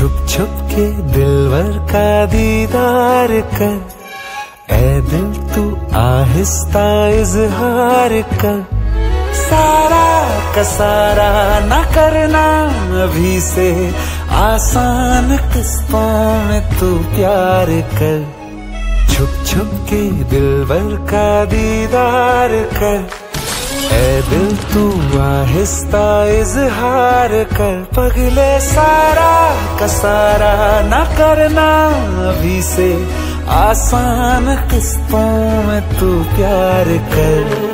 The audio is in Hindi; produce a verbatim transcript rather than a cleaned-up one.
छुप छुप के दिलवर का दीदार कर, ऐ दिल तू आहिस्ता इजहार कर। सारा का सारा न करना अभी से, आसान किस्तों में तू प्यार कर। छुप छुप के दिलवर का दीदार कर, ऐ दिल तू आहिस्ता इजहार कर। पगले सारा का सारा न करना अभी से, आसान किस्तों में तू प्यार कर।